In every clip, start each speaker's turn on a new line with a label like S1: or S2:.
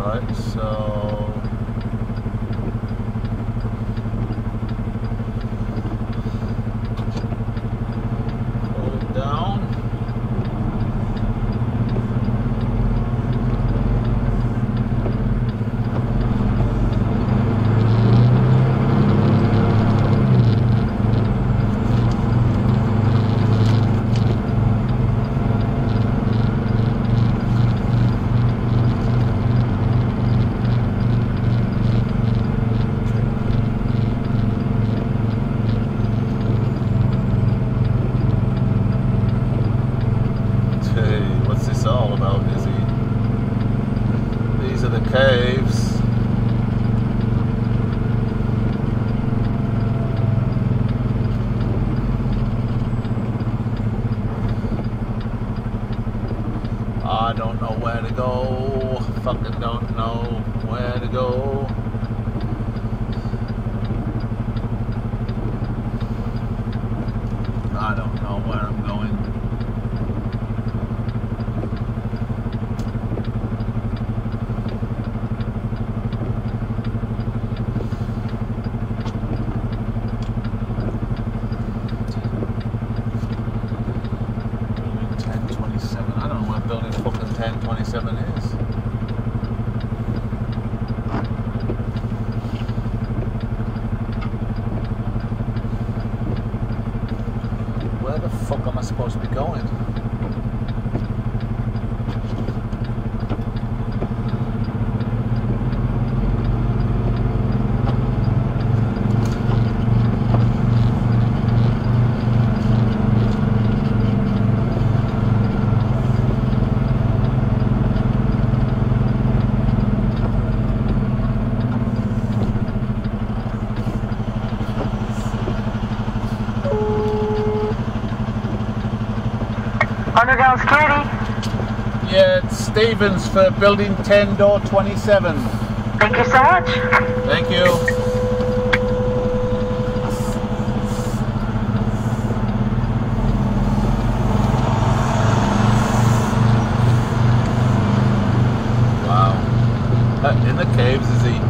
S1: Alright, so pull it down. What's this all about, Izzy? These are the caves. I don't know where to go. Fucking don't know where to go. I don't know where I'm going. I don't know where building fucking 1027 is. Where the fuck am I supposed to be going?
S2: Underground security?
S1: Yeah, it's Stevens for building 10 door 27.
S2: Thank you so much.
S1: Thank you. Wow. In the caves, is he?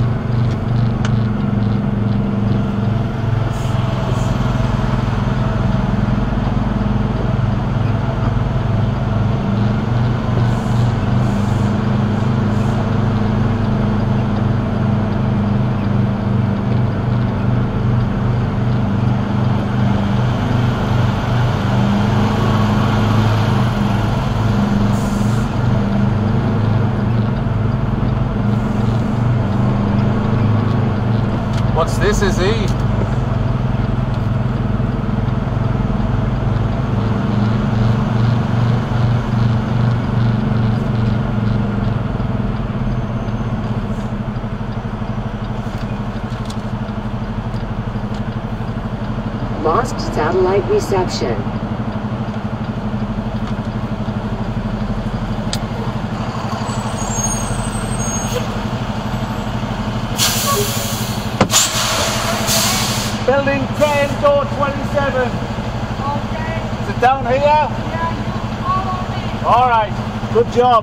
S1: What's this, is he?
S3: Lost satellite reception.
S1: Building 10, door 27.
S2: Okay.
S1: Is it down here?
S2: Yeah, you follow me.
S1: All right. Good job.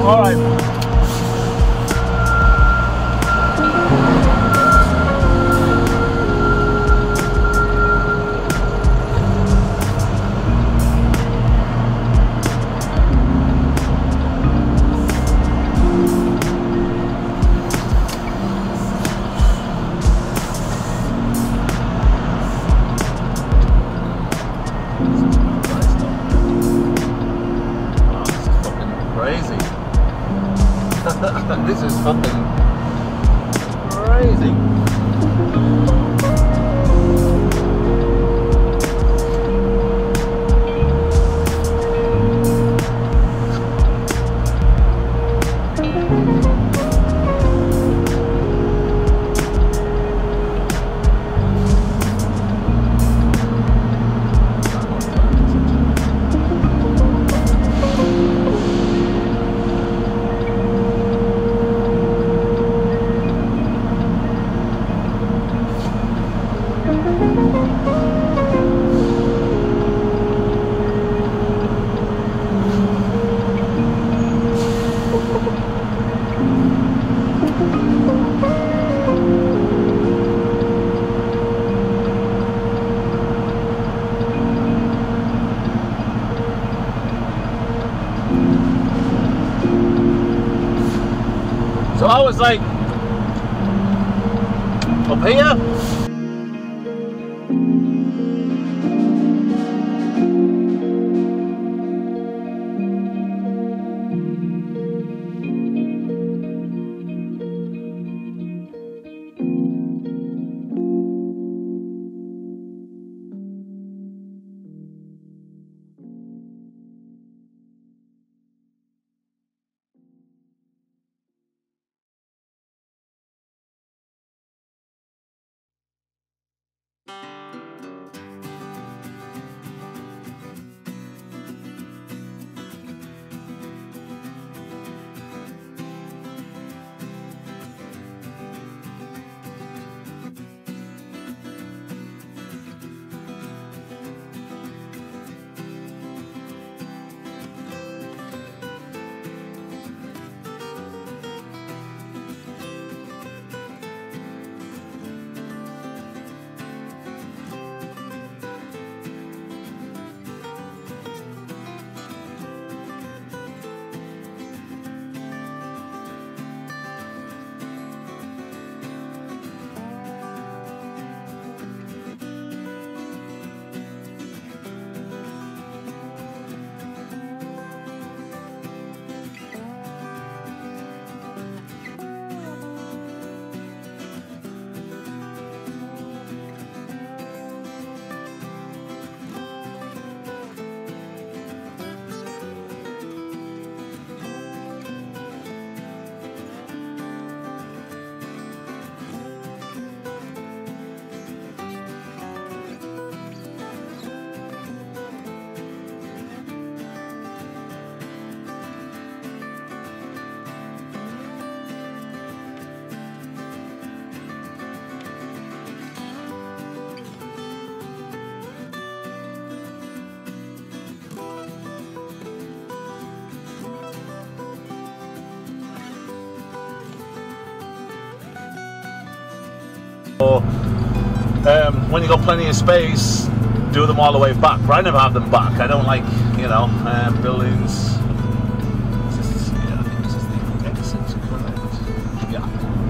S1: All right. This is fucking crazy. So I was like, up here? When you got plenty of space, do them all the way back. But I never have them back. I don't like, you know, buildings. Yeah, I think this is the exit, correct? Yeah.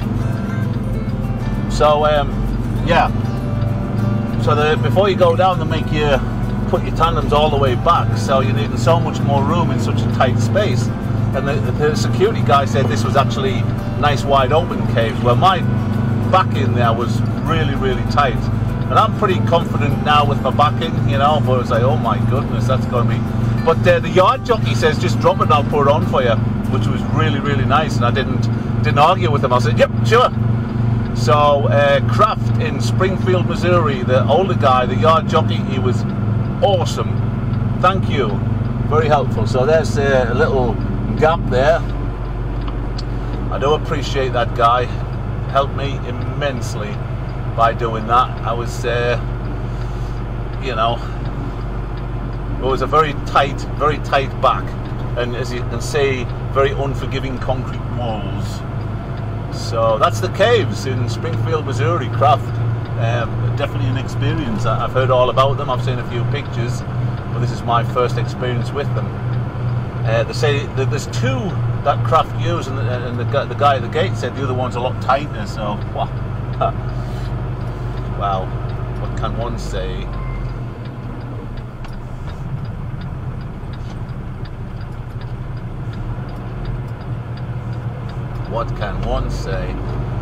S1: So, yeah. So before you go down, they make you put your tandems all the way back. So you're needing so much more room in such a tight space. And the security guy said this was actually nice wide open caves. Well, my back in there was really, really tight. And I'm pretty confident now with my backing, you know, but it's like, oh my goodness, that's going to be... But the yard jockey says, just drop it and I'll put it on for you, which was really, really nice. And I didn't argue with him. I said, yep, sure. So Kraft in Springfield, Missouri, the older guy, the yard jockey, he was awesome. Thank you. Very helpful. So there's a little gap there. I do appreciate that guy. Helped me immensely by doing that. I was, you know, it was a very tight back, and as you can see, very unforgiving concrete walls. So that's the caves in Springfield, Missouri, Kraft. Definitely an experience. I've heard all about them, I've seen a few pictures, but this is my first experience with them. They say that there's two that Kraft use, and the guy at the gate said the other one's a lot tighter, so wow, what can one say? What can one say?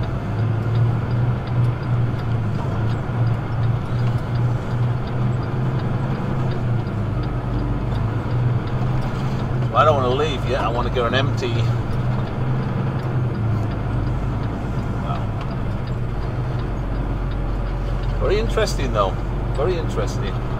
S1: Well, I don't want to leave yet. I want to go and empty. Wow. Very interesting though. Very interesting.